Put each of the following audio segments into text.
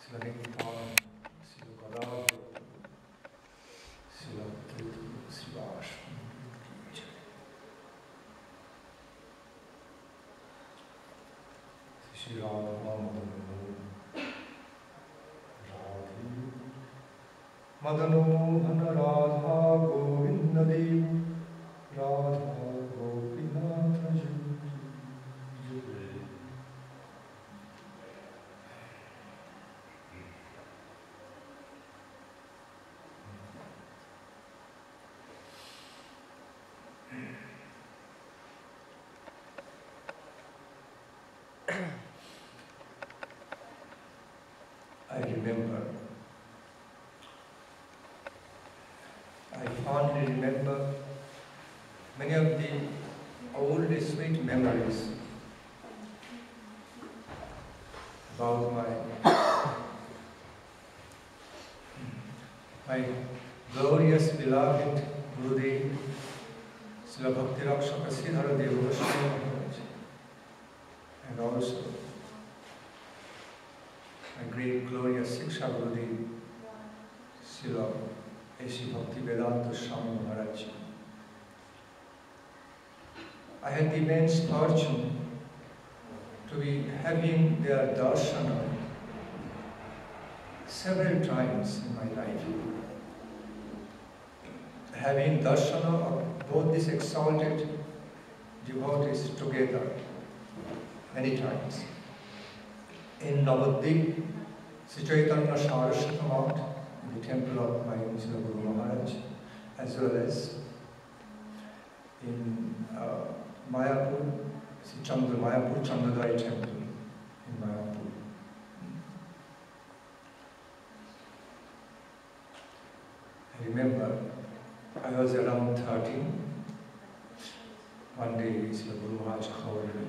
Madano Hana Radha Govinda Dev Radha Gopinatha I remember, I fondly remember many of the old sweet memories about my glorious beloved Gurudev, Srila Bhakti Rakshaka Sridhara Deva Goswami Maharaj, and also my great glorious Siksha Gurudev, Srila A.C. Bhakti Vedanta Swami Maharaj. I had the immense fortune to be having their darshana several times in my life. Having darshana of both these exalted devotees together many times. In Navadvip, Sri Chaitanya Saraswati Math, in the temple of my Guru Maharaj, as well as in Mayapur, Mayapur Chandradai temple in Mayapur. I remember I was around 13. One day, Sri Guru Maharaj called me.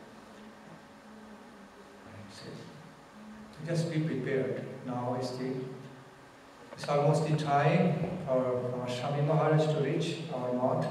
Just be prepared. Now it's almost the time for Swami Maharaj to reach our mount.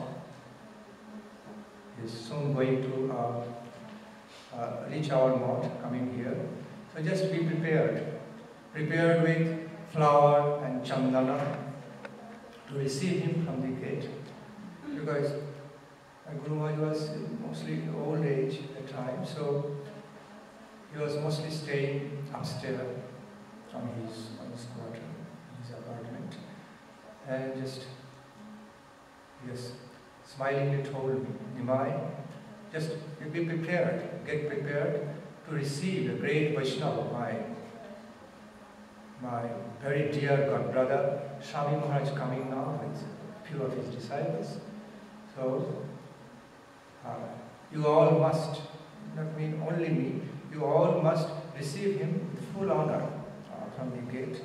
He's soon going to reach our mount, coming here. So just be prepared. Prepared with flower and chandana to receive him from the gate. Because Guru Maharaj was mostly old age at the time, so he was mostly staying upstairs from his quarter, his apartment, and just smilingly told me, Nimai, just be prepared, get prepared to receive the great Vaishnava, my very dear God brother, Swami Maharaj coming now with a few of his disciples. So you all must, not me, only me, you all must receive him with full honor from the gate.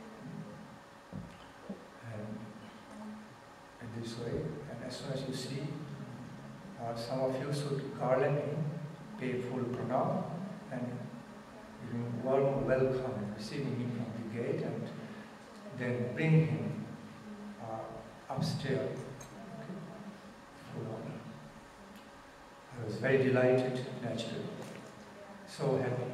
And in this way, and as soon as you see, some of you should garland him, pay full pranam, and giving warm welcome and receiving him from the gate, and then bring him upstairs. Okay. Full honor. I was very delighted, naturally. So happy.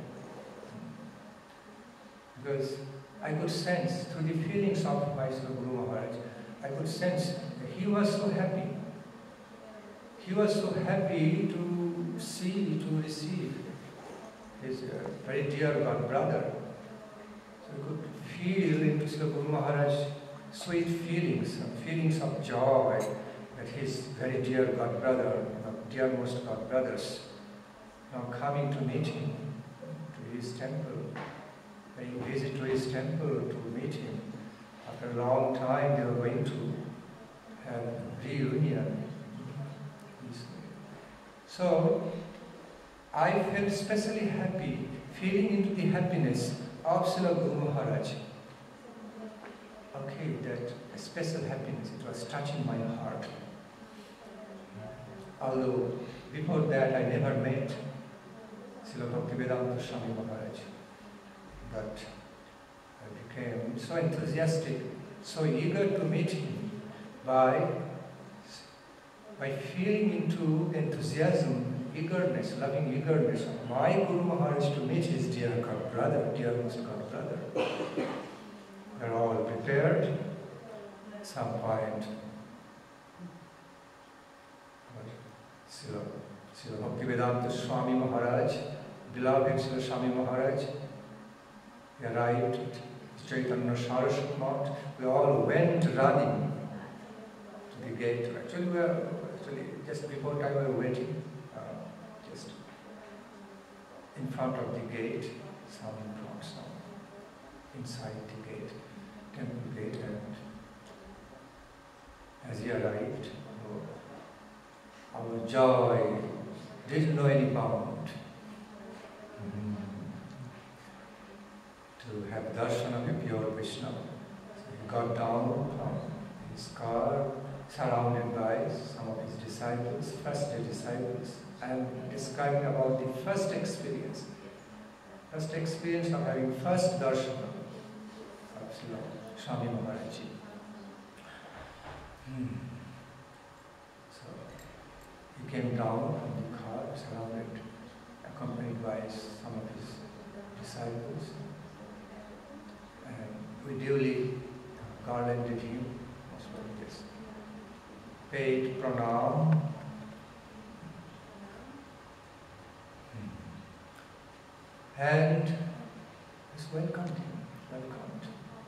Because I could sense through the feelings of my Guru Maharaj, I could sense that he was so happy. He was so happy to receive his very dear God brother. So I could feel into Srila Guru Maharaj's sweet feelings of joy that his very dear God brother, dearmost God brothers, now coming to meet him, to his temple, paying visit to his temple to meet him. After a long time they were going to have reunion. So I felt especially happy, feeling into the happiness of Srila Guru Maharaj. Okay, that special happiness, it was touching my heart. Although before that I never met Srila Bhakti Vedanta Swami Maharaj, but I became so enthusiastic, so eager to meet him by feeling into enthusiasm eagerness, loving eagerness of my Guru Maharaj to meet his dear God brother, dearest God brother. They're all prepared. At some point, Srila Bhaktivedanta Swami Maharaj, beloved Srila Swami Maharaj, he arrived at Chaitanya Saraswati Mount. We all went running to the gate. Actually, just before time we were waiting, just in front of the gate, some brought some inside the gate, temple gate, and as he arrived, our joy didn't know any bound. To have darshan of a pure Vaishnava. So he got down from his car, surrounded by some of his disciples, first-day disciples. I am describing about the first experience of having first darshan of Srila Swami Maharaj. So he came down from the car, surrounded, accompanied by some of his disciples. And we duly garlanded him, most of this, paid pranam, and just welcomed him, welcomed.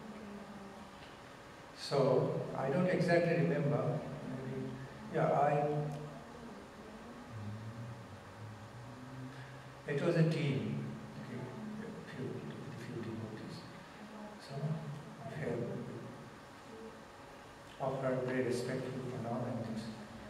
So I don't exactly remember, it was a team, a few devotees. So I offered very respectful pranam, and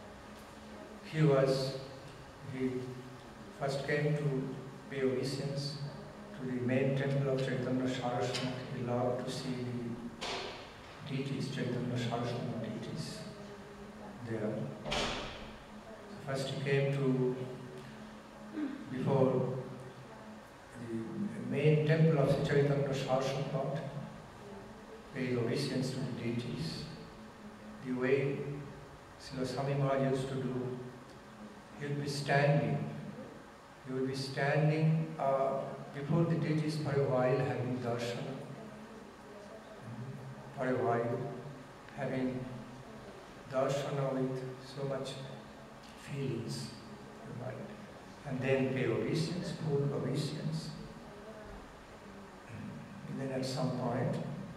he first came to pay obeisance to the main temple of Chaitanya Saraswati. He loved to see the deities, Chaitanya Saraswati deities there. So first he came to, before the main temple of the Chaitanya Saraswati, paid obeisance to the deities. The way Srila Swami Maharaj used to do, he would be standing. He would be standing before the deities for a while, having darshan, for a while, having darshana with so much feelings, and then pay obeisance, full obeisance. And then at some point,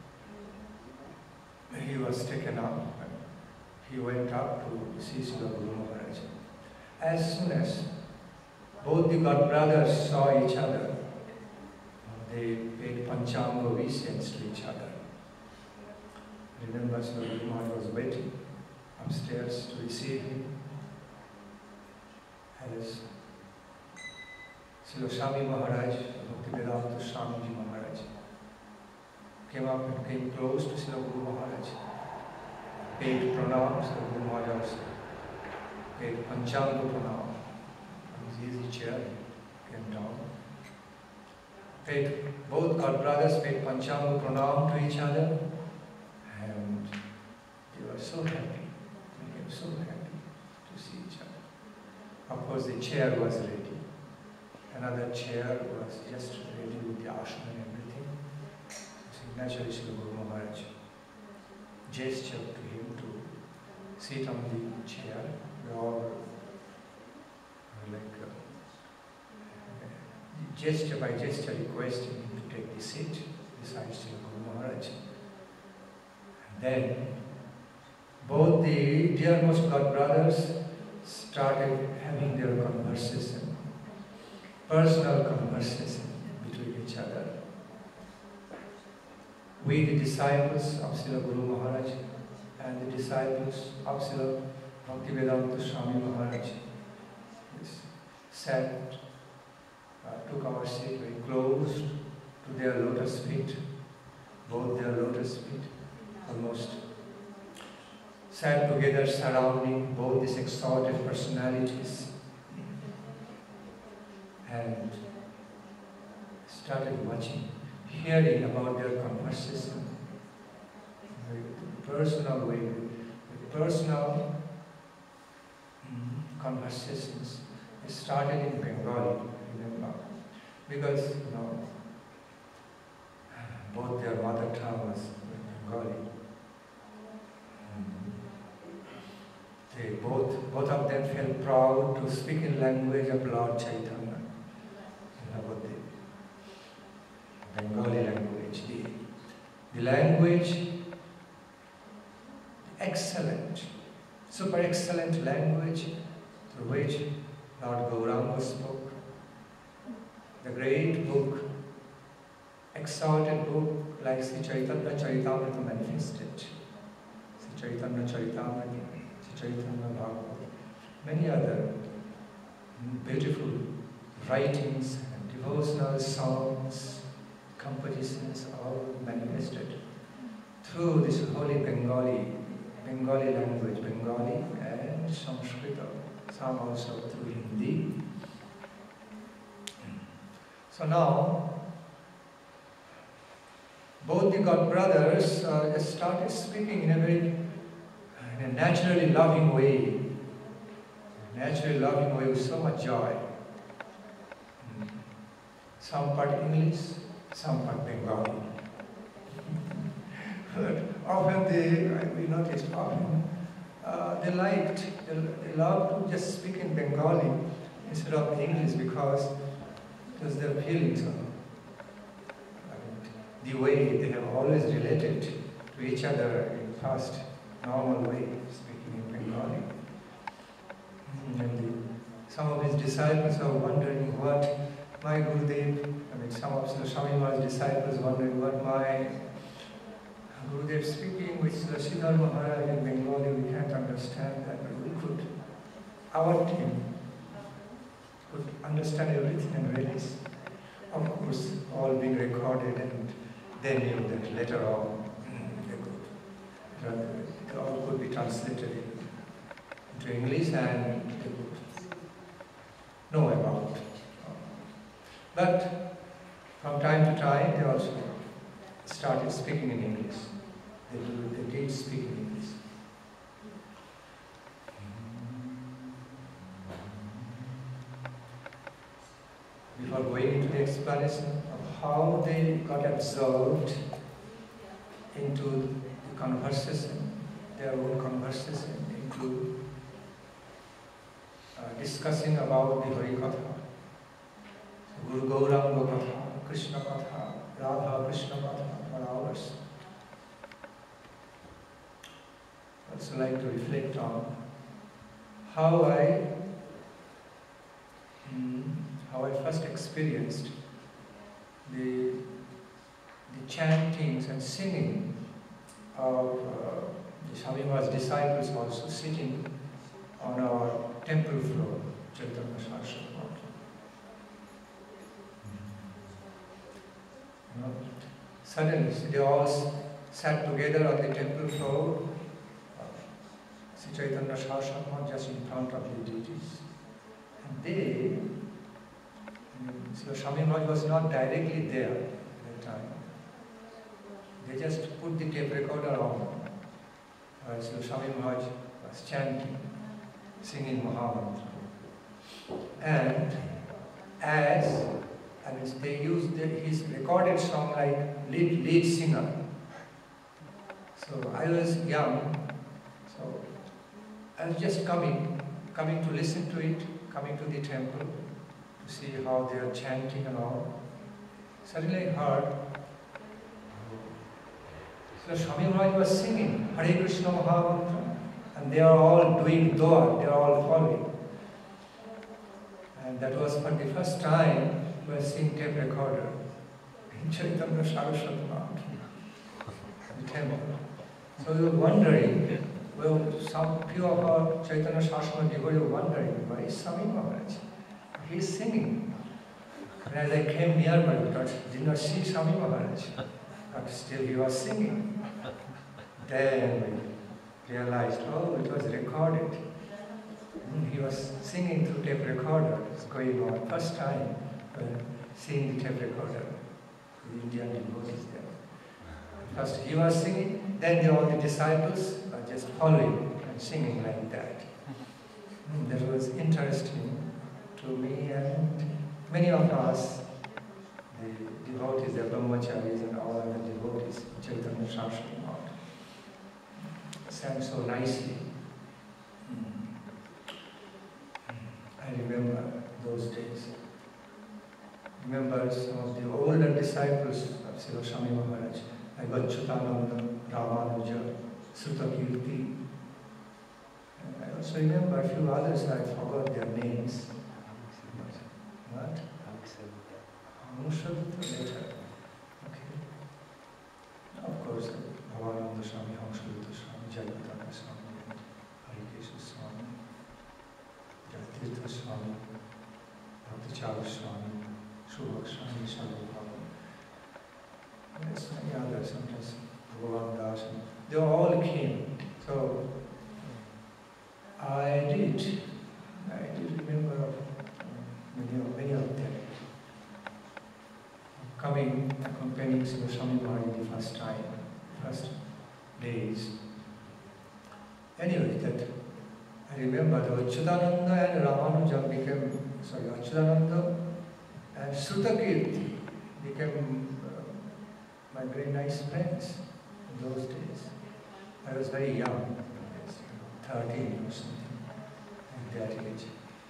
he was taken up. He went up to see Srila Guru Maharaj. As soon as both the god brothers saw each other, they paid panchanga obeisance to each other. Remember, Srila Guru Maharaj was waiting upstairs to receive him. As Srila Swami Maharaj, Bhaktivedanta Swami Maharaj, came up and came close to Srila Guru Maharaj, paid pranam. Srila Guru Maharaj paid panchanga pranam. From his easy chair, he came down. Both god brothers paid panchanga pranam to each other, and they were so happy. They became so happy to see each other. Of course, the chair was ready. Another chair was just ready with the ashram and everything. So naturally, Srila Guru Maharaj gestured to him to sit on the chair. We all gesture by gesture requesting him to take the seat beside Srila Guru Maharaj. And then both the dearmost god brothers started having their conversation, personal conversation between each other. We, the disciples of Srila Guru Maharaj, and the disciples of Srila Bhaktivedanta Swami Maharaj, sat, took our seat very close to their lotus feet, both their lotus feet, almost sat together surrounding both these exalted personalities, and started watching, hearing about their conversation, very personal way, with personal conversations, It started in Bengali, remember, because both their mother tongue was Bengali. They both of them felt proud to speak in language of Lord Chaitanya. Bengali language, the language, excellent, super excellent language through which Lord Gauranga spoke. The great book, exalted book like Sri Chaitanya Charitamrita manifested. Sri Chaitanya Charitamrita, Sri Chaitanya Bhagavad, many other beautiful writings and devotional songs, compositions, all manifested through this holy Bengali language, Bengali and Sanskrit, some also through Hindi. So now, both the God brothers just started speaking in a naturally loving way with so much joy. Some part English, some part Bengali. But often we noticed they loved to just speak in Bengali instead of English because it was their feelings of the way they have always related to each other in fast, normal way, speaking in Bengali. And some of his disciples are wondering what my Gurudev, some of the Swami Maharaja's disciples wondering what my Gurudev speaking with the Srila Maharaja in Bengali, we can't understand that, but we could. Our team could understand everything and release. Of course, all being recorded, and they knew that later on it all could be translated into English and they could know about. But from time to time, they also started speaking in English. They did speak in English. Before going into the explanation of how they got absorbed into the conversation, their own conversation, into discussing about the Hari Katha, Guru Gauranga Katha, Krishna Katha, Radha Krishna Katha for hours. I'd also like to reflect on how I first experienced the chantings and singing of the Swami Maharaja's disciples also sitting on our temple floor, Chaitanya Shastra. Suddenly, they all sat together on the temple floor, Sri Chaitanya Shastra just in front of the deities. And so Swami Maharaj was not directly there at that time. They just put the tape recorder on. So Swami Maharaj was chanting, singing Mahamantra. And they used his recorded song like lead singer. So I was young, so I was just coming to listen to it, coming to the temple to see how they are chanting and all. Suddenly I heard, so Swami Maharaj was singing Hare Krishna Mahamantra, and they are all doing dua, they are all following. And that was for the first time we were seeing tape recorder in Chaitanya Saraswati the temple. So we were wondering, well, some few of our Chaitanya Saraswati devotees were wondering, why is Swami Maharaj? He is singing. And as I came near, I did not see Swami Maharaj, but still he was singing. Then we realized, oh, it was recorded. He was singing through tape recorder. It's going on. First time seeing the tape recorder. The Indian devotees there. First he was singing, then all the disciples were just following and singing like that. That was interesting to to me and many of us, the devotees, the brahmacharis and all other devotees, Chaitanya Saraswati Math, sang so nicely. I remember those days. Remember some of the older disciples of Srila Swami Maharaj, like Achyutananda, Ramanuja, Srutakirti. I also remember a few others, I forgot their names. What? Hanshavita later. Okay. Of course, Bhavananda Swami, Hanshavita Swami, Jayataka Swami, Harikesha Swami, Jayatirtha Swami, Bhakti Swami, Shubhak Swami, Sarvabhava. Yes, many others, sometimes Bhagavan Das. They all came. So I did remember of many of them coming, accompanying Srila Swami Maharaj the first time, first days. Anyway, that I remember that Achyutananda and Ramanuja Achyutananda and Srutakirti became my very nice friends in those days. I was very young, 13 or something, at that age.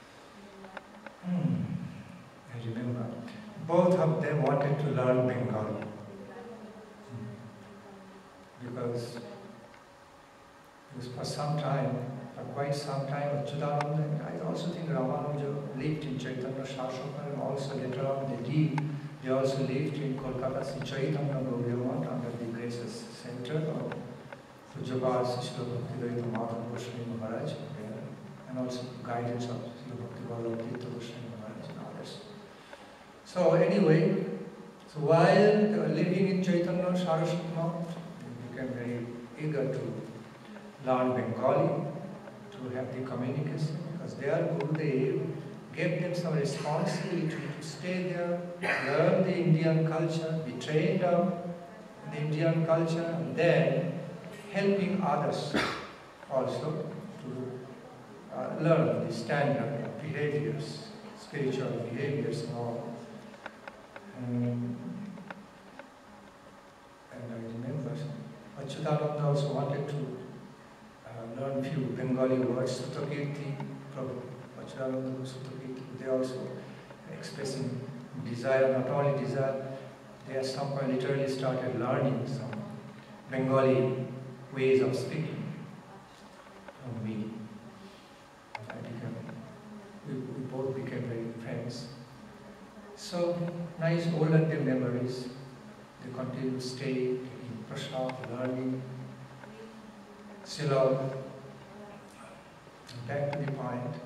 I remember. Both of them wanted to learn Bengali. Because for some time, for quite some time, Achyutananda, and I also think Ramanuja lived in Chaitanya Shashokar, and also later on they also lived in Kolkata, in Chaitanya Gauriya under the Graces Center of Pujabha Srila Bhakti Madhav Goswami Maharaj, and also guidance of Srila Bhakti Vallabha Tirtha Goswami Maharaj and others. So anyway, so while they were living in Chaitanya Saraswati Math, they became very eager to learn Bengali, to have the communication, because their Gurudev gave them some responsibility to stay there, learn the Indian culture, be trained up in the Indian culture, and then helping others also to learn the standard of behaviors, spiritual behaviors and all. And I remember Achyutananda also wanted to learn few Bengali words, Srutakirti, Achyutananda, Srutakirti, they also expressing desire, not only desire, they at some point literally started learning some Bengali ways of speaking from me. We both became very friends. So, nice older memories. They continue to stay in prasad, learning. Srila, back to the point.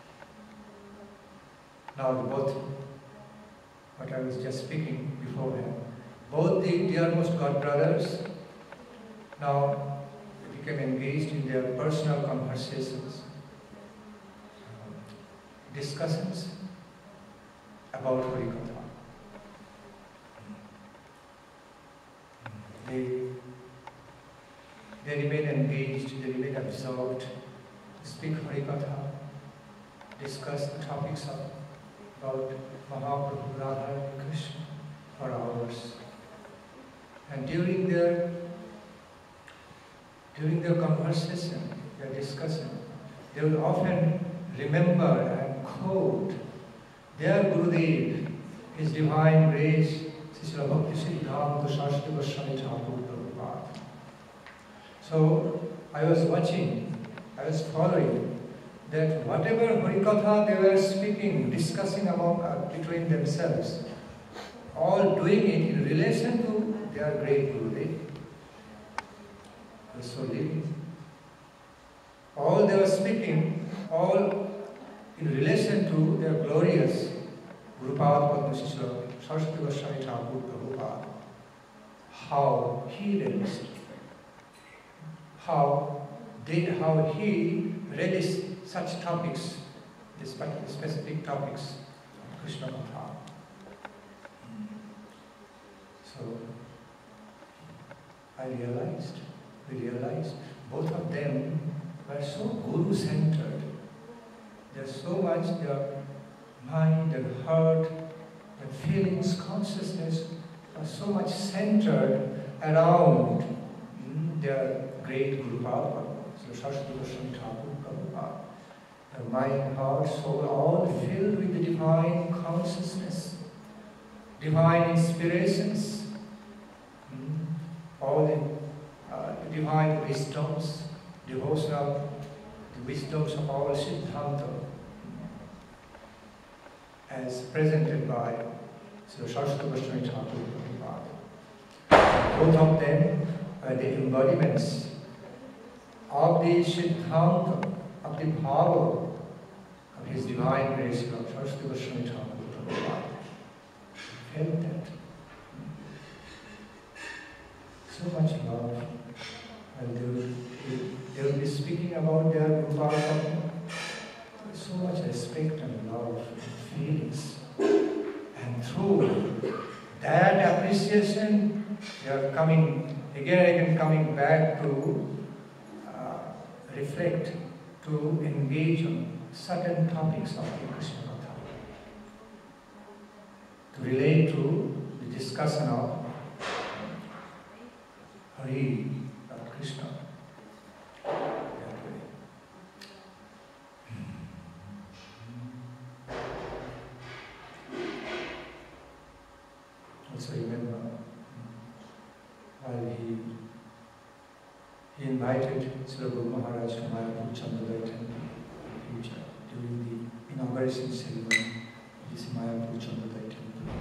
Now both, what I was just speaking beforehand, both the dearmost God brothers now became engaged in their personal conversations, discussions about Harikatha. They remain engaged, they remain absorbed, speak Harikatha, discuss the topics about Mahaprabhu, Radha and Krishna for hours. And during their conversation, their discussion, they will often remember and quote their Gurudev, His Divine Grace, Srila Bhakti Siddhanta Saraswati Goswami Thakur Prabhupada. So I was watching, I was following that whatever Harikatha they were speaking, discussing between themselves, all doing it in relation to their great Gurudev. So living. All they were speaking, all in relation to their glorious Gurupada Padma Srila Saraswati Goswami Thakur Prabhupada. How he relished, how he relished such topics, specific topics of Krishna Katha. So we realized both of them were so Guru-centered. There's so much, mind and heart and feelings, consciousness are so much centered around the great Guru Prabhupada, Prabhupada. The mind, heart, soul, all filled with the divine consciousness, divine inspirations, all the divine wisdoms, devotional, the wisdoms of our Siddhanta, as presented by Srila Goswami Thakur Prabhupada. Both of them are the embodiments of the Siddhanta, of the power of His Divine Grace, Srila Goswami Thakur Prabhupada. Felt that. So much love. And they will be speaking about their Guru Prabhupada. So much respect and love and feelings. And through that appreciation, they are coming, again coming back to reflect, to engage on certain topics of the Krishna Katha, to relate to the discussion of Hari, of Krishna. Also remember, while he invited Srila Guru Maharaj to Mayapur Chandalai temple in future during the inauguration ceremony of this Mayapur Chandalai temple.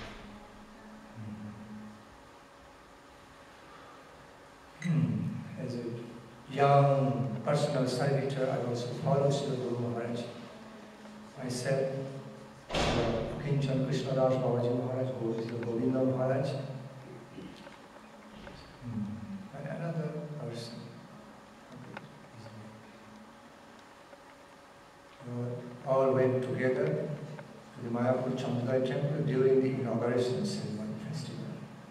As a young personal servitor, I also followed Srila Guru Maharaj. Myself, Kinchan Krishna Das Babaji Maharaj, Srila Govinda Maharaj, and another person. All went together to the Mayapur Chandalai temple during the inauguration ceremony festival.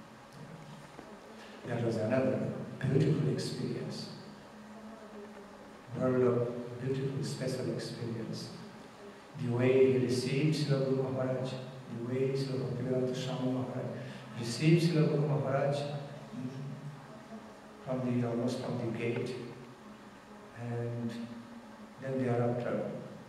That was another beautiful experience. World of beautiful, special experience. The way he received Srila Guru Maharaj, the way Srila Appeareance Swami Maharaj received Srila Guru Maharaj almost from the gate, and then thereafter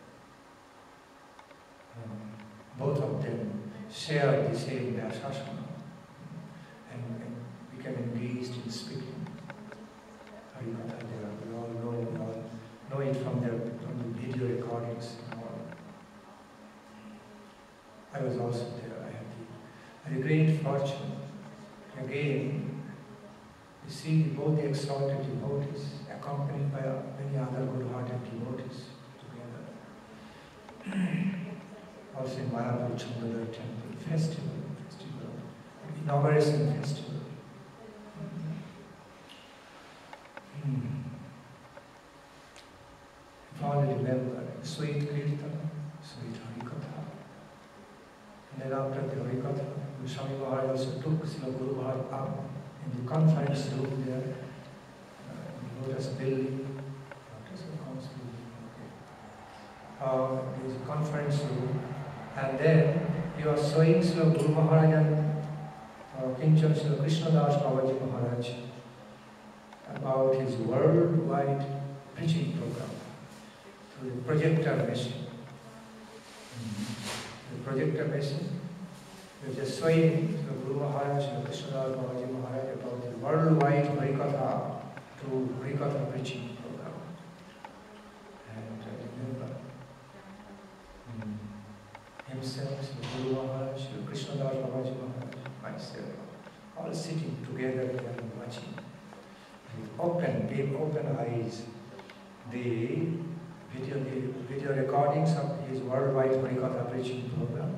both of them shared the same Vyasasana and became engaged in speaking Harikatha there. We all know it from the video recordings and all. I was also there. I had the great fortune again to see both the exalted devotees accompanied by many other good-hearted devotees together. Also in Mayapur Chandalai temple festival, inauguration festival. If only remember, sweet Kirtan, sweet Harikatha. And then after the Harikatha, Swami Maharaj also took Srila Guru Maharaj up in the conference room there, in Lotus building. There's a conference room, and then he was showing Srila Guru Maharaj and Kinchan Srila Krishna Das Babaji Maharaj about his worldwide preaching program through the projector machine. The projector machine, he was just showing Srila Guru Maharaj and Krishna Das Babaji Maharaj about the worldwide Harikatha through Harikatha preaching program. And remember, himself, Srila Guru Maharaj, Srila Krishna Das Babaji Maharaj, myself, all sitting together and watching with big open eyes the video recordings of his worldwide Harikatha preaching program,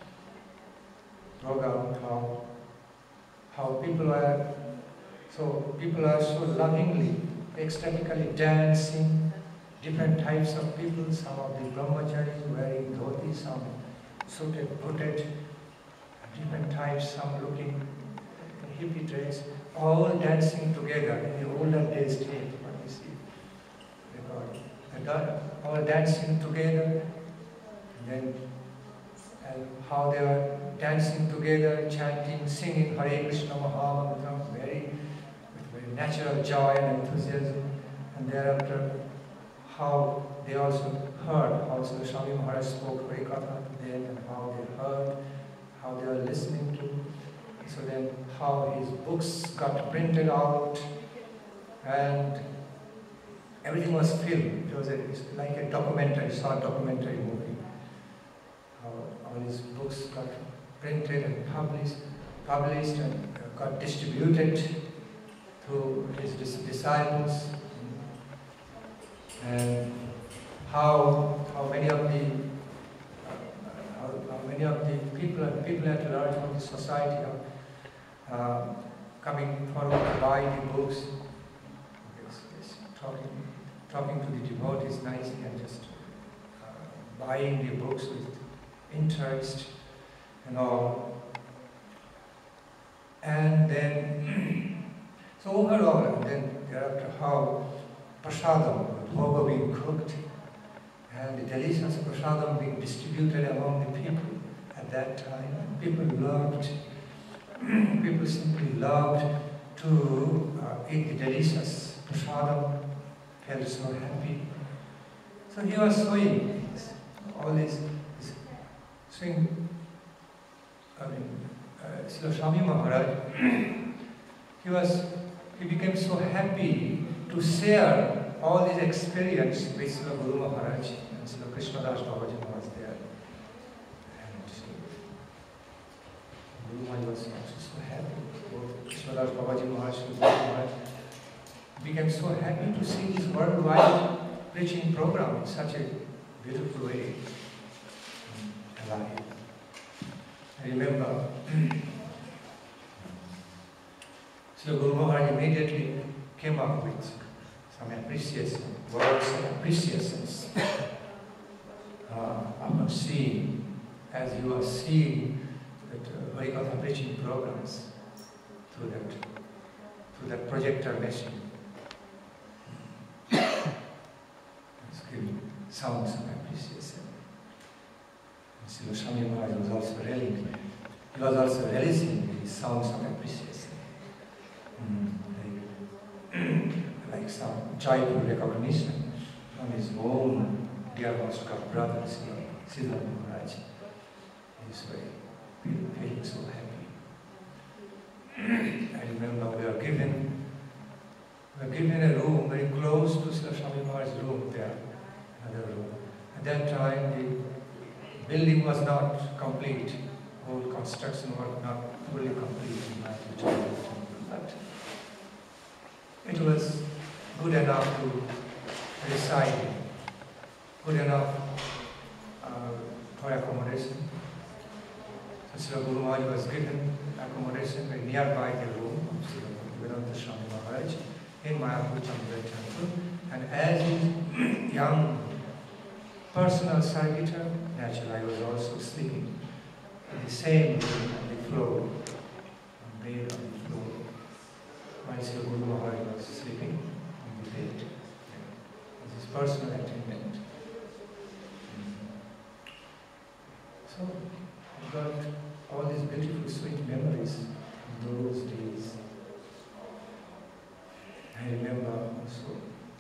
how people are so lovingly, ecstatically dancing, different types of people, some of the brahmacharis wearing dhotis, some suited, booted, different types, some looking hippie dress, all dancing together in the older days tape, what we see recording. All dancing together, and then and how they were dancing together, chanting, singing Hare Krishna Mahamantra, with very natural joy and enthusiasm. And thereafter, how they also heard how Swami Maharaj spoke Harikatha to them, and how they heard, how they were listening to. So then, how his books got printed out, and everything was filmed. It was like a documentary, short documentary movie. How all his books got printed and published and got distributed to his disciples, and how many of the people at large of the society are coming forward to buy the books, talking to the devotees nicely, and just buying the books with interest and all. And then, so overall, and then thereafter, how prasadam, bhoga being cooked, and the delicious prasadam being distributed among the people at that time. People simply loved to eat the delicious prasadam, felt so happy. So he was showing all this showing, Srila Swami Maharaj, he became so happy to share all his experience with Srila Guru Maharaj, and Srila Krishnadas Babaji was there. And Guru Maharaj was also so happy. Both Krishnadas Babaji Maharaj and Guru Maharaj became so happy to see this worldwide preaching program in such a beautiful way. Alive. I remember Srila Guru Maharaj immediately came up with some appreciation, words of appreciations after seeing, as you are seeing, that Harikatha preaching programs through that projector machine. It's giving sounds of appreciation. Srila Swami Maharaj was also relishing these sounds of appreciation. Like some joyful recognition from his own dear Vaishnava brother, Srila Maharaj. This way, feeling so happy. I remember we were given a room very close to Srila Swami Maharaj's room there, another room. At that time, the building was not complete. Whole construction was not fully complete in my future. But it was good enough to reside in, good enough for accommodation. So Srila Guru Maharaj was given accommodation very nearby the room of Srila Swami Maharaj in Mayapur Chandra Temple. And as his young personal servitor, naturally I was also sleeping in the same room on the floor, bed on the floor, while Srila Guru Maharaj was sleeping on the bed as his personal attendant. So I got all these beautiful, sweet memories of those days. I remember also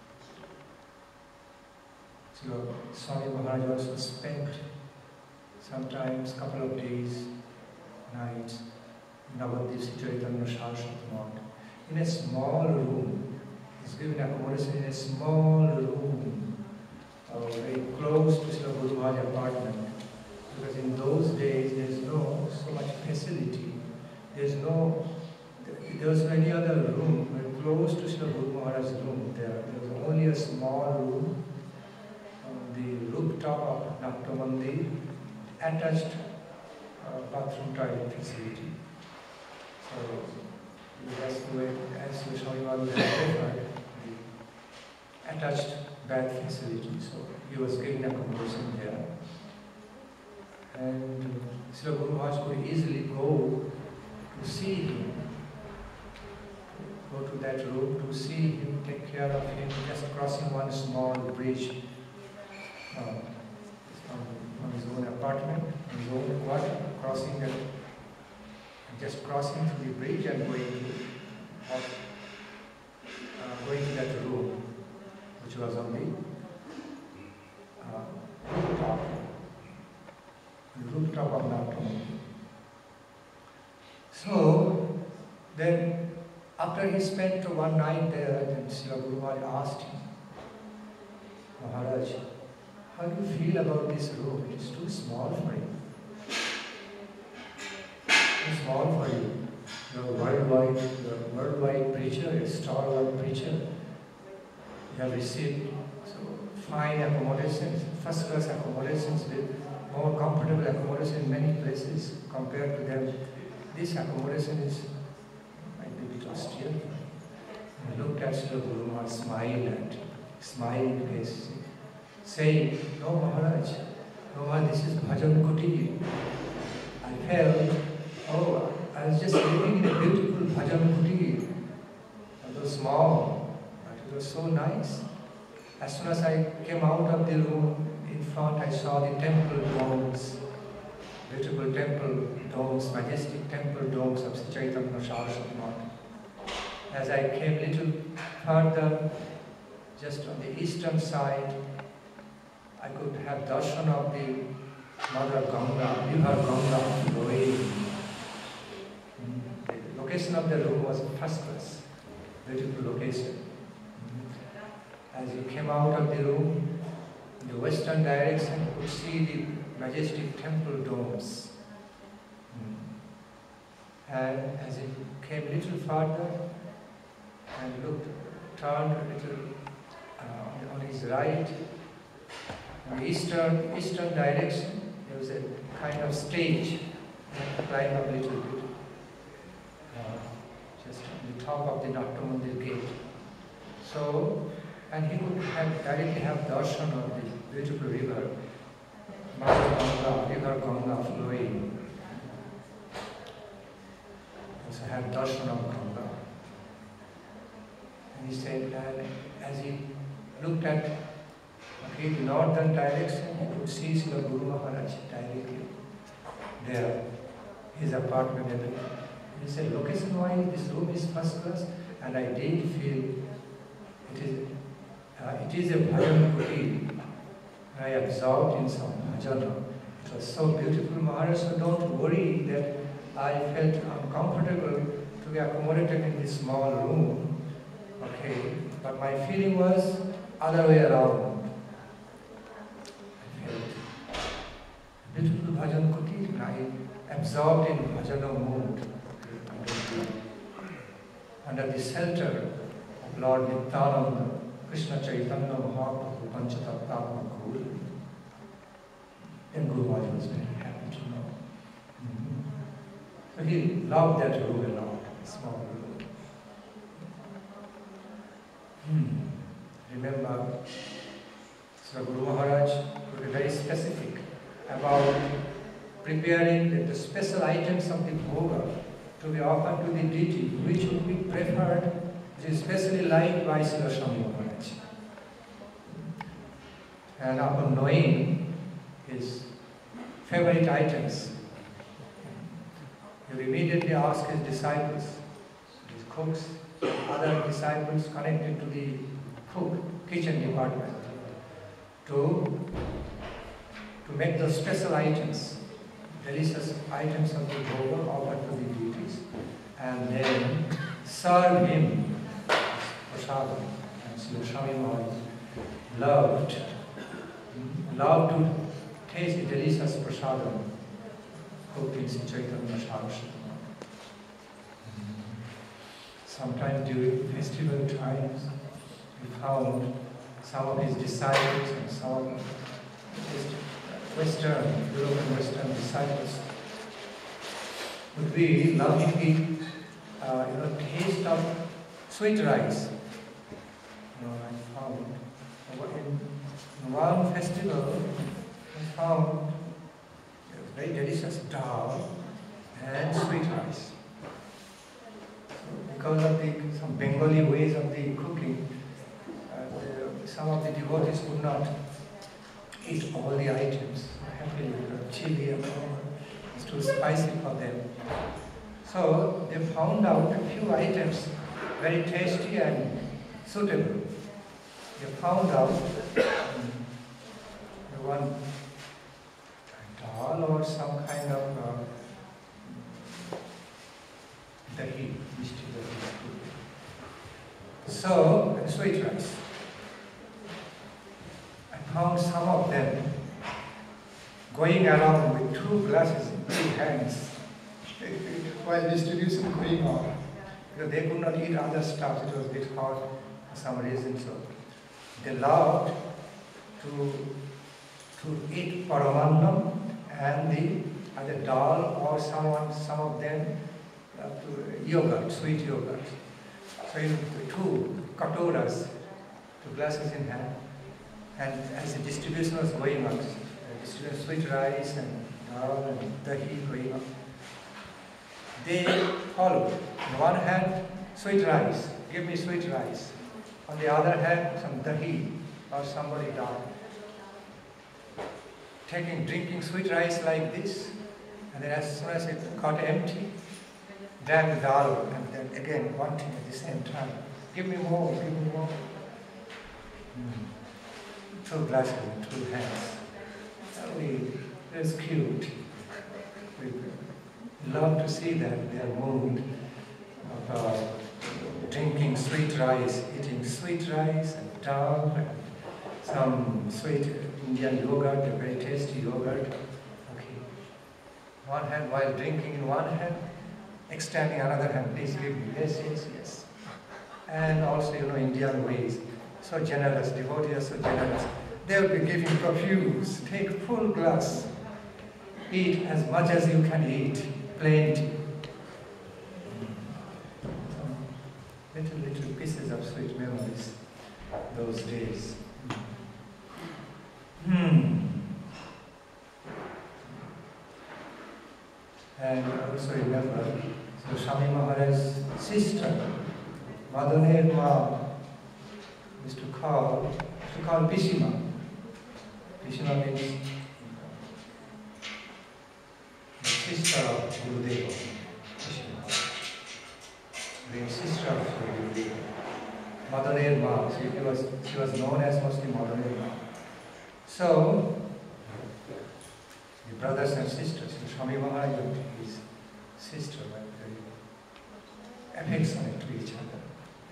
Swami Maharaj also spent sometimes a couple of days, nights, in Navadip Chaitanya Saraswati in a small room. He's given accommodation in a small room, very close to Srila Guru Maharaj's apartment. Because in those days there is no so much facility. There was no any other room very close to Srila Guru Maharaj's room. There was only a small room on the rooftop of Nakta Mandir, attached bathroom toilet facility. So you just do it as you Swami Maharaj had the attached bath facility. So he was given accommodation there. And Srila Guru Maharaj could easily go to see him, go to that room to see him, take care of him, just crossing one small bridge from his own apartment, from his own quarter, just crossing through the bridge and going to that room, which was on the rooftop of Nandan. So then, after he spent one night there, then Srila Guru Maharaj asked him, Maharaj, how do you feel about this room? It is too small for you. Too small for you. You're a worldwide preacher, a stalwart preacher. You have received so fine accommodations, first-class accommodations with more comfortable accommodation in many places compared to them. This accommodation might be a bit austere. I looked at Srila Guru Maharaj, smiled and smiling face, saying, no Maharaj, this is Bhajan Kuti. I felt, I was just living in a beautiful Bhajan Kuti. It was small, but it was so nice. As soon as I came out of the room, in front I saw the temple domes, beautiful temple domes, majestic temple domes of Sri Chaitanya Saraswati. As I came a little further, just on the eastern side, I could have darshan of the Mother Ganga, River Ganga flowing. The location of the room was first class, beautiful location. As you came out of the room, in the western direction, you could see the majestic temple domes. And as you came a little further and turned a little on his right, in the eastern direction, there was a kind of stage. You had to climb up a little bit, just on the top of the Natyamandir gate. So, and he could directly have darshan of the beautiful river, Mother Ganga, River Ganga flowing. Also have darshan of Ganga. And he said that as he looked at the northern direction, he could see Srila Guru Maharaj directly there, his apartment, everything. He said, location-wise, this room is first class, and I did feel it is a bhajan kuti. I absorbed in some bhajana. It was so beautiful, Maharaj, so don't worry that I felt uncomfortable to be accommodated in this small room. Okay, but my feeling was other way around. I felt beautiful bhajan kuti, and I absorbed in bhajana mood. Under the shelter of Lord Nityananda, Krishna Chaitanya Mahaprabhu Panchatattva Guru. Then Guru Maharaj was very happy to know. So he loved that room a lot, small room. Remember, Sri Guru Maharaj would be very specific about preparing the special items of the bhoga to be offered to the deity, which would be preferred, which is especially liked by Srila Swami Maharaj. And upon knowing his favorite items, he would immediately ask his disciples, his cooks, other disciples connected to the kitchen department, to make those special items, delicious items of the bhoga offered to the deities, and then serve him prasadam. And Srila Swami Maharaj loved to taste the delicious prasadam cooked in Sri Chaitanya Saraswati. Sometimes during festival times, we found some of his disciples and some of his European Western disciples would be loving the taste of sweet rice. I found in one festival, I found very delicious dal and sweet rice. So because of some Bengali ways of the cooking, some of the devotees could not eat all the items. Happily, chili and all. too spicy for them. So they found out a few items very tasty and suitable. They found out one dal or some kind of dahi, so sweet rice. I found some of them going around with 2 glasses in 2 hands while distribution going on. Because they could not eat other stuff, it was a bit hot for some reason. So they loved to eat paramannam and the other dal or some of them yogurt, sweet yogurt. So in 2 katoras, 2 glasses in hand, and as the distribution was going on, distribution sweet rice and dal and dahi going on, they followed. On one hand, sweet rice, give me sweet rice. On the other hand, some dahi or somebody dal. Drinking sweet rice like this, and then as soon as it got empty, drank dal, and then again wanting at the same time. Give me more, give me more. 2 glasses in 2 hands. It's cute. We love to see that their mood of drinking sweet rice, eating sweet rice and dal and some sweet Indian yogurt, a very tasty yogurt. Okay. One hand while drinking in one hand, extending another hand, please give me. Yes, yes, yes. And also, Indian ways. So generous, devotees are so generous. They will be giving profuse. Take full glass. Eat as much as you can eat. Plenty. Some little pieces of sweet memories those days. And I also remember, so Swami Maharaja's sister, Madanir mom, used to call Pishima. Pishima means the sister of Gurudeva. Pishima. The sister of Gurudeva. Madanir mom. She was known as mostly Madanir mom. So, the brothers and sisters, Swami Maharaja and his sister were very affectionate to each other.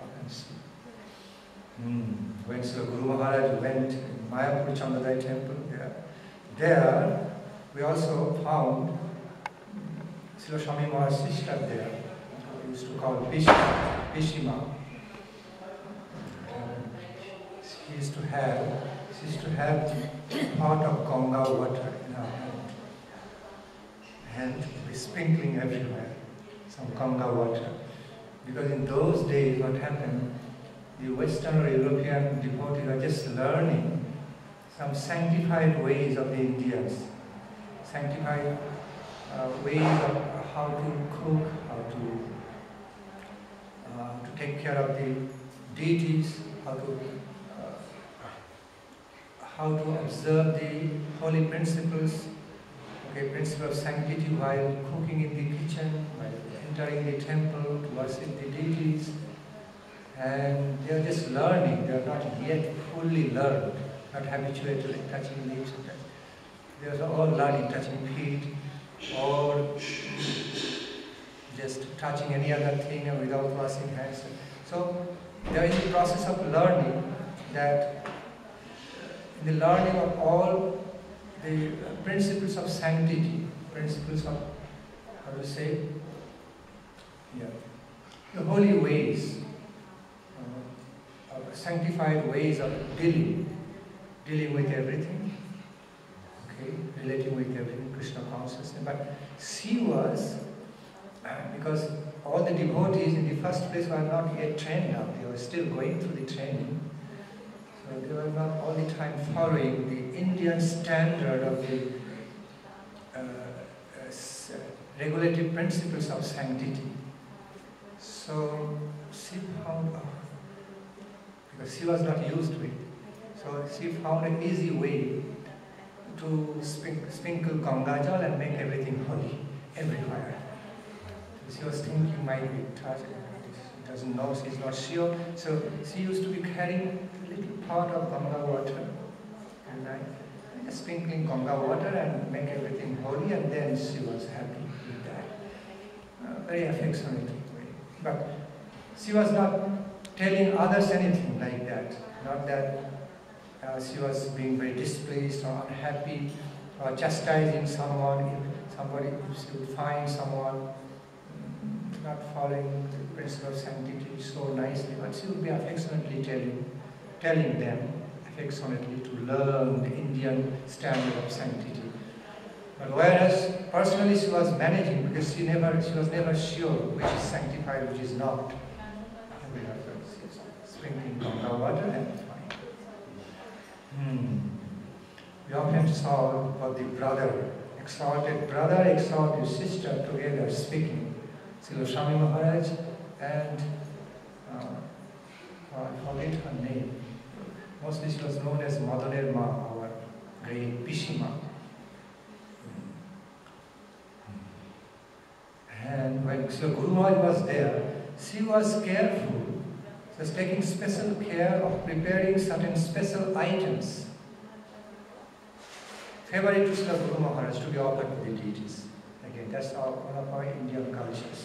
When Srila Guru Maharaj went to Mayapur Chandadai temple, there we also found Srila Swami Maharaj's sister there, who used to call Pishima. She used to have part of Ganga water in her hand, and be sprinkling everywhere, some Ganga water. Because in those days what happened, the Western or European devotees were just learning some sanctified ways of the Indians, sanctified ways of how to cook, how to take care of the deities, how to observe the holy principles, principle of sanctity while cooking in the kitchen, while entering the temple to worship the deities. And they are just learning, they are not yet fully learned, not habituated to touching lips. They are all learning, touching feet, or just touching any other thing without washing hands. So they are in the process of learning that, in the learning of all the principles of sanctity, principles of, the holy ways, sanctified ways of dealing with everything, relating with everything, Krishna consciousness. But she was, because all the devotees in the first place were not yet trained up, they were still going through the training. So they were not all the time following the Indian standard of the regulative principles of sanctity. So she found out, because she was not used to it, so she found an easy way to sprinkle Ganga Jal and make everything holy. everywhere. She was thinking, might be touched. She doesn't know, she's not sure. So she used to be carrying a little pot of Ganga water, and sprinkling Ganga water and make everything holy, and then she was happy with that. Very affectionate way. But she was not telling others anything like that. Not that she was being very displeased or unhappy or chastising someone. If she would find someone not following the principle of sanctity so nicely, but she would be affectionately telling them affectionately to learn the Indian standard of sanctity. But whereas personally she was managing, because she was never sure which is sanctified, which is not. Sprinkling Ganga water and fine. We often saw what the brother exalted sister together speaking. Srila Swami Maharaj and I forget her name. Mostly she was known as Madaner Ma, our great Pishima. And when Srila Guru Maharaj was there, she was careful. She was taking special care of preparing certain special items favorite to Srila Guru Maharaj to be offered to the deities. Again, that's one of our Indian cultures.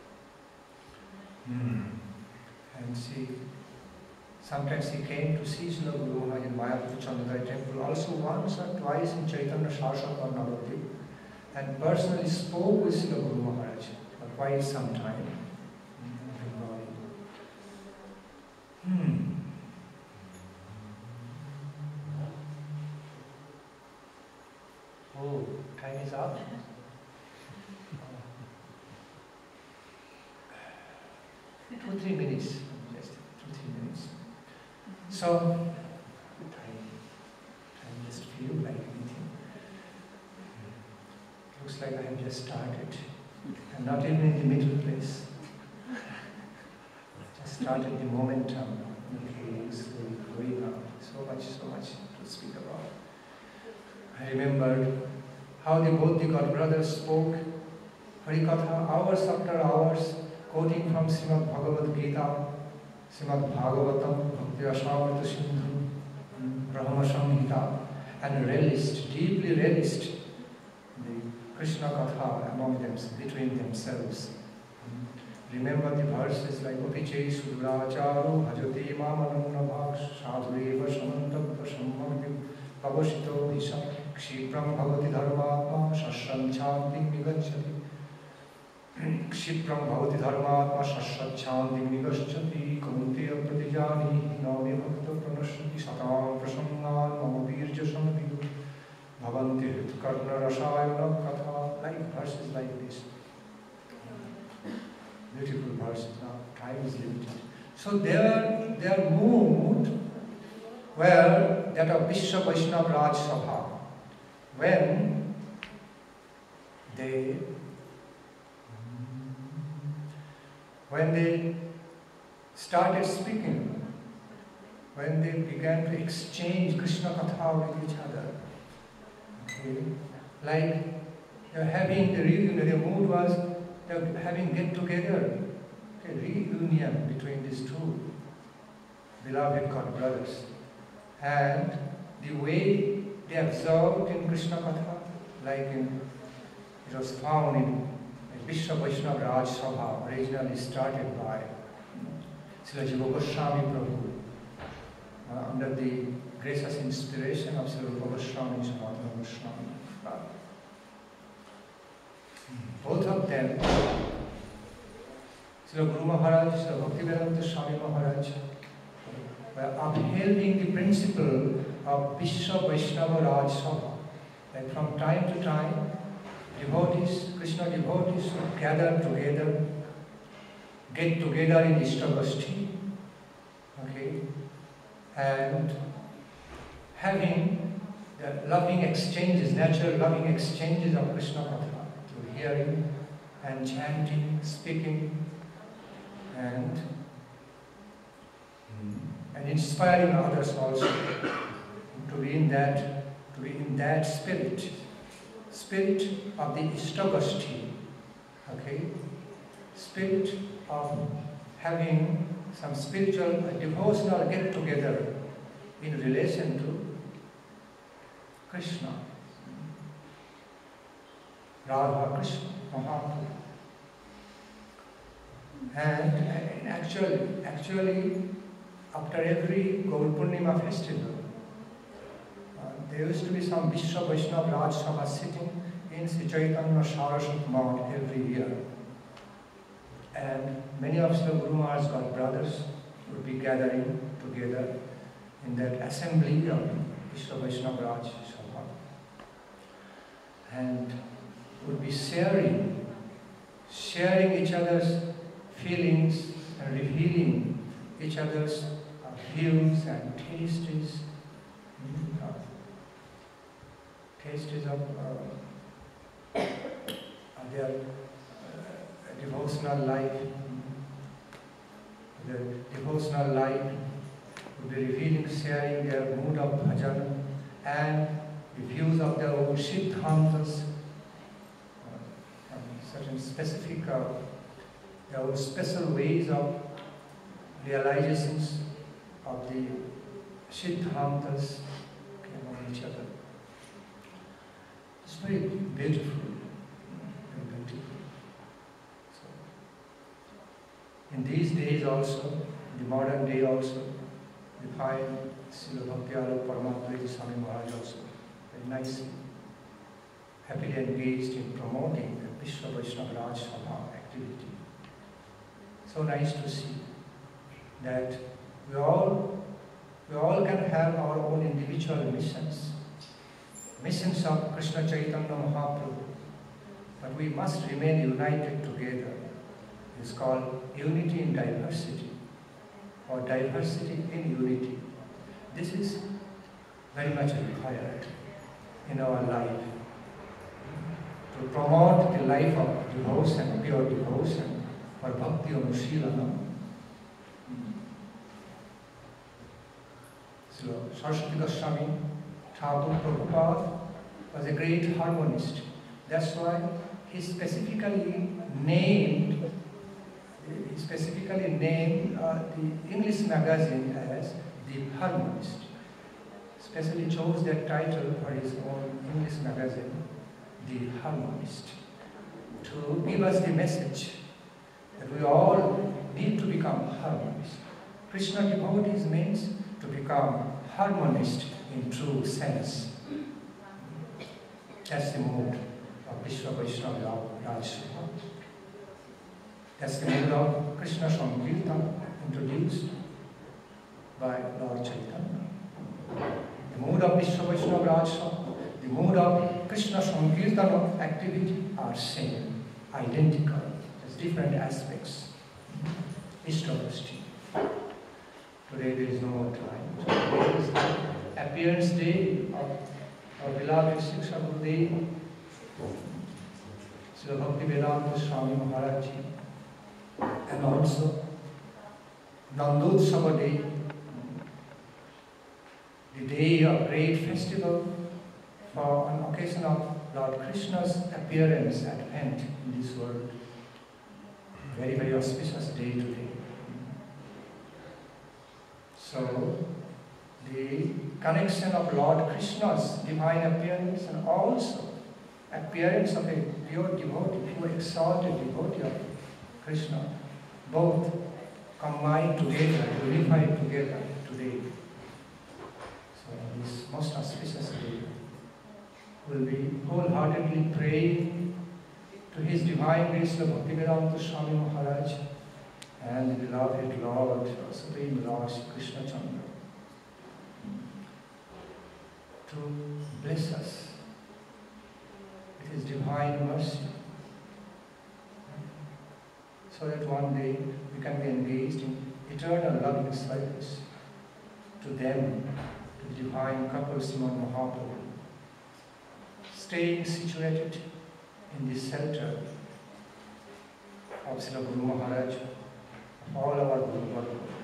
And sometimes she came to see Srila Guru Maharaj in Mayapur Chandradhari temple, also once or twice in Chaitanya Shasaka or Navadvip, and personally spoke with Srila Guru Maharaj for quite some time. Oh, time is up. 2-3 minutes. Just 2-3 minutes. So, time just feel like anything. Looks like I have just started. I'm not even in the middle place. Just started the momentum. Okay, slowly going up. So much to speak about. I remembered how both the God brothers spoke Harikatha hours after hours, quoting from Srimad Bhagavad Gita, Srimad Bhagavatam, Bhakti Rasamrita Sindhu, Brahma Samhita, and deeply relished the Krishna Katha among them, between themselves. Remember the verses like Apiche Sudracharu Bhajate Mamanannabhak Sadhureva Samantabha Sammadhi Pavashito Visha Kshipram Bhavati Dharmatma Shashanchantim Nigacchati Kshipram Bhavati Dharmatma Shashanchantim Nigacchati Kaunteya Pratijani Nami Bhakta Pranashati Satam Prasangan Mama Virja Samadhi Bhavanti Hitkarna Rasayana Katha, like verses like this. Beautiful verses. Now time is limited. So their mood were that of Vishwa Vaishnava Raj Sabha. When they started speaking, when they began to exchange Krishna Katha with each other, okay, like they're having the reunion, their mood was they're having get-together, a reunion between these two beloved God brothers. And the way they observed in Krishna Katha, like it was found in Vishwa Vaishnava Raj Sabha, originally started by Srila Jiva Goswami Prabhu, under the gracious inspiration of Srila Goswami and Srila Goswami. Both of them, Srila Guru Maharaj, Srila Bhaktivedanta Swami Maharaj, were upholding the principle of Vishwa Vaishnava Raj Sabha. That from time to time, devotees, Krishna devotees would gather together, get together in Ishtagashti, okay, and having the loving exchanges, natural loving exchanges of Krishna Katha, through hearing and chanting, speaking, and inspiring others also to be in that spirit of the Ishtagashti, Okay? Spirit of having some spiritual, devotional get-together in relation to Krishna, Radha Krishna, Mahaprabhu. And actually, after every Gaur Purnima festival, there used to be some Vishwa Vaishnava Raj Sabha sitting in Sri Chaitanya Saraswat Mount every year. And many of the Guru Maharaj's God brothers would be gathering together in that assembly of Vishwa Vaishnava Raj Sabha and would be sharing each other's feelings and revealing each other's views and tastes of their devotional life. The devotional life would be revealing, sharing their mood of bhajan and the views of their own siddhantas, certain specific, their own special ways of realizations of the siddhantas among each other. It's very beautiful. In these days also, in the modern day also, we find Srila Bhakti Paramatma Swami Maharaja also very nicely, happily engaged in promoting the Vishwa Vaishnava Raj Sabha activity. So nice to see that we all can have our own individual missions of Krishna Chaitanya Mahaprabhu, but we must remain united together. It's called unity in diversity, or diversity in unity. This is very much required in our life to promote the life of devotion, pure devotion, for Bhakti Anushilana. So, Saraswati Goswami, Thakur Prabhupada was a great harmonist. That's why he specifically named the English magazine as The Harmonist. Especially chose that title for his own English magazine, The Harmonist, to give us the message that we all need to become harmonists. Krishna devotees means to become harmonist in true sense. That's the mood of Vishwa Vaishnava Raj Sabha. That's the mood of Krishna Sankirtan introduced by Lord Chaitanya. The mood of Vishwa Vaishnava Raj Sabha, the mood of Krishna Sankirtan activity are same, identical. There's different aspects. Ishtabhasti. Today there is no more time. Today is the appearance day of our beloved Shiksha Gurudev, Srila Bhakti Vedanta Swami Maharaja, and also Nandan Day, the day of great festival for an occasion of Lord Krishna's appearance at end in this world. Very, very auspicious day today. So, the connection of Lord Krishna's divine appearance and also appearance of a pure devotee, pure exalted devotee of Krishna, both combined together, unified together today. So this most auspicious day will be wholeheartedly praying to His Divine Grace of Bhaktivedanta Swami Maharaj and the beloved Lord, Supreme Lord Krishna Chandra, to bless us with His divine mercy, so that one day we can be engaged in eternal loving service to them, to the divine couple Sriman Mahaprabhu, staying situated in the center of Srila Guru Maharaj, of all our Guru Varga.